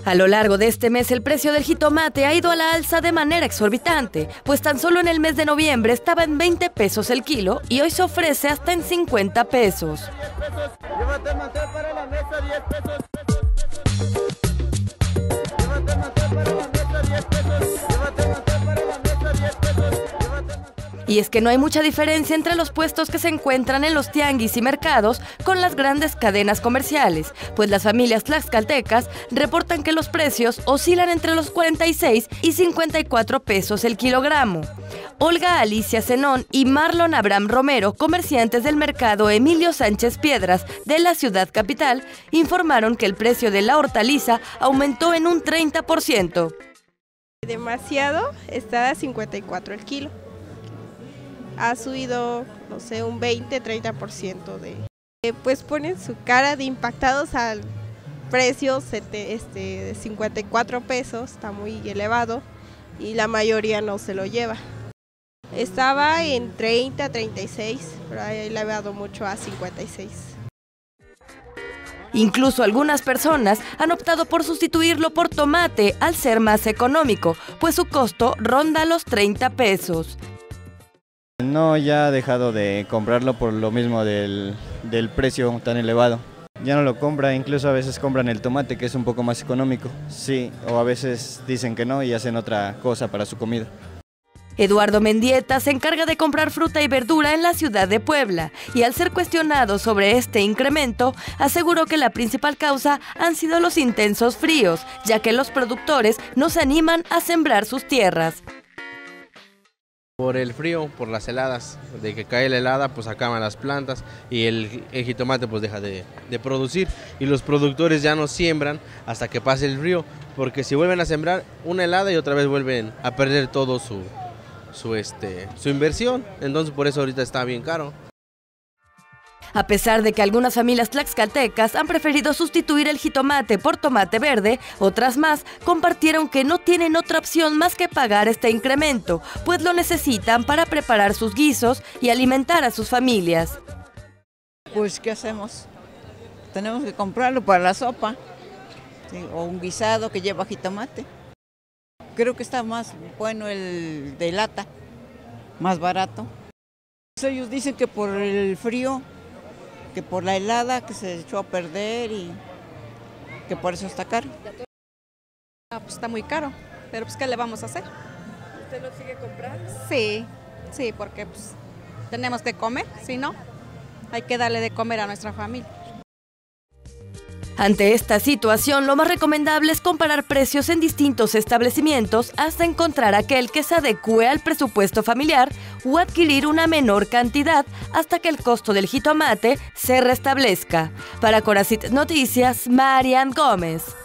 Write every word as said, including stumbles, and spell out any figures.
A lo largo de este mes el precio del jitomate ha ido a la alza de manera exorbitante, pues tan solo en el mes de noviembre estaba en veinte pesos el kilo y hoy se ofrece hasta en cincuenta pesos. Llévate mantel para la mesa, diez pesos. Llévate mantel para la mesa, diez pesos. Llévate mantel para la mesa, diez pesos. Y es que no hay mucha diferencia entre los puestos que se encuentran en los tianguis y mercados con las grandes cadenas comerciales, pues las familias tlaxcaltecas reportan que los precios oscilan entre los cuarenta y seis y cincuenta y cuatro pesos el kilogramo. Olga Alicia Zenón y Marlon Abraham Romero, comerciantes del mercado Emilio Sánchez Piedras de la ciudad capital, informaron que el precio de la hortaliza aumentó en un treinta por ciento. Demasiado, está a cincuenta y cuatro el kilo. Ha subido, no sé, un veinte a treinta por ciento de... Pues ponen su cara de impactados al precio este, de cincuenta y cuatro pesos, está muy elevado y la mayoría no se lo lleva. Estaba en treinta, treinta y seis, pero ha elevado mucho a cincuenta y seis. Incluso algunas personas han optado por sustituirlo por tomate al ser más económico, pues su costo ronda los treinta pesos. No, ya ha dejado de comprarlo por lo mismo del, del precio tan elevado. Ya no lo compra, incluso a veces compran el tomate, que es un poco más económico. Sí, o a veces dicen que no y hacen otra cosa para su comida. Eduardo Mendieta se encarga de comprar fruta y verdura en la ciudad de Puebla y al ser cuestionado sobre este incremento, aseguró que la principal causa han sido los intensos fríos, ya que los productores no se animan a sembrar sus tierras. Por el frío, por las heladas, de que cae la helada pues acaban las plantas y el, el jitomate pues deja de, de producir y los productores ya no siembran hasta que pase el frío, porque si vuelven a sembrar una helada y otra vez vuelven a perder todo su, su, este, su inversión, entonces por eso ahorita está bien caro. A pesar de que algunas familias tlaxcaltecas han preferido sustituir el jitomate por tomate verde, otras más compartieron que no tienen otra opción más que pagar este incremento, pues lo necesitan para preparar sus guisos y alimentar a sus familias. Pues, ¿qué hacemos? Tenemos que comprarlo para la sopa, ¿sí? O un guisado que lleva jitomate. Creo que está más bueno el de lata, más barato. Ellos dicen que por el frío, que por la helada que se echó a perder y que por eso está caro. Ah, pues está muy caro, pero pues ¿qué le vamos a hacer? ¿Usted lo sigue comprando? Sí, sí, porque pues tenemos que comer, si no, hay que darle de comer a nuestra familia. Ante esta situación, lo más recomendable es comparar precios en distintos establecimientos hasta encontrar aquel que se adecue al presupuesto familiar o adquirir una menor cantidad hasta que el costo del jitomate se restablezca. Para Coracit Noticias, Marian Gómez.